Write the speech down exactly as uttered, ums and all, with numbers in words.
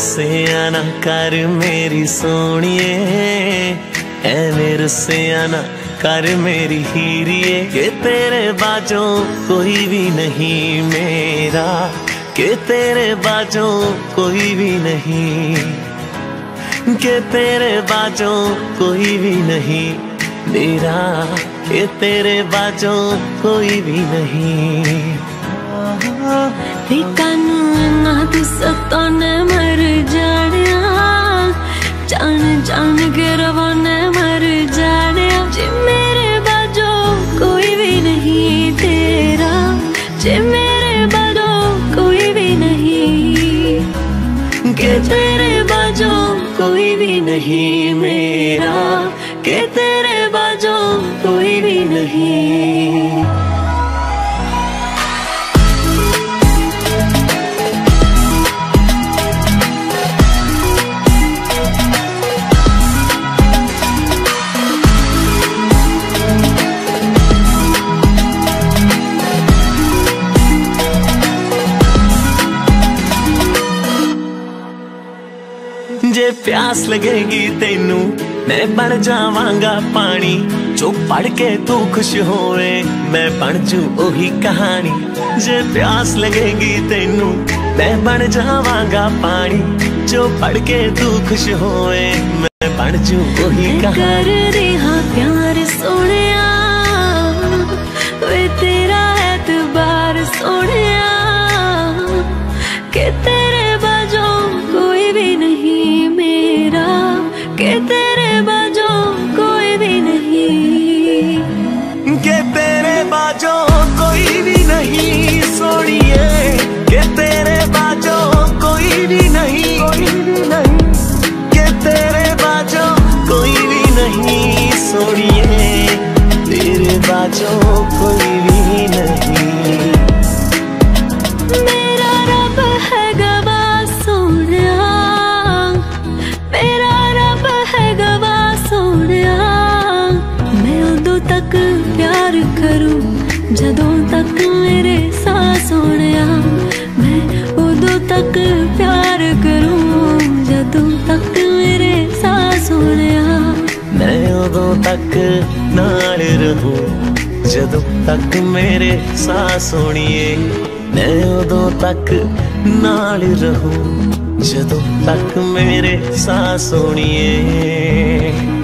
रुसिया ना कर मेरी सोनिए, ऐवें रुसिया ना कर मेरी हीरिए, के तेरे बाजों कोई भी नहीं मेरा, के तेरे बाजों कोई भी नहीं, के तेरे बाजों कोई भी नहीं मेरा, के तेरे बाजों कोई भी नहीं। कानू ना तू सताने मर जानिया, जान जान के रवाने मर जानिया, जे मेरे बाजो कोई भी नहीं तेरा, जे मेरे बाजो कोई भी नहीं, के तेरे बाजो कोई भी नहीं मेरा, के तेरे बाजो कोई भी नहीं। जे प्यास लगेगी तेनू मैं बन जावांगा पानी, जो पढ़ के तू खुश होए मैं बन जू ओही कहानी। जे प्यास लगेगी तेनू मैं बन जावांगा पानी, जो पढ़ के तू खुश होए मैं बन जू ओही कहानी। कर रहा प्यार सोनिया वे तेरा एतबार सोनिया, के तेरे बाजो कोई भी नहीं मेरा, के तेरे बाजो कोई भी नहीं, के तेरे बाजो कोई भी नहीं सोनिए, के तेरे बाजो कोई भी नहीं, के तेरे बाजो कोई भी नहीं सोनिए, तेरे बाजो कोई भी नहीं। मेरा रब है गवाह सोनिया, मेरा रब है गवाह सोनिया, मैं उदों तक प्यार करूं जदों तक मेरे साह सोनिया, मैं उदों तक प्यार करूं जदों तक मेरे साह सोनिया, मैं उदों तक नाल रहूं जदों तक मेरे साह सोनिए, मैं उदों तक नाल रहूं जदों तक मेरे साह सोनिए।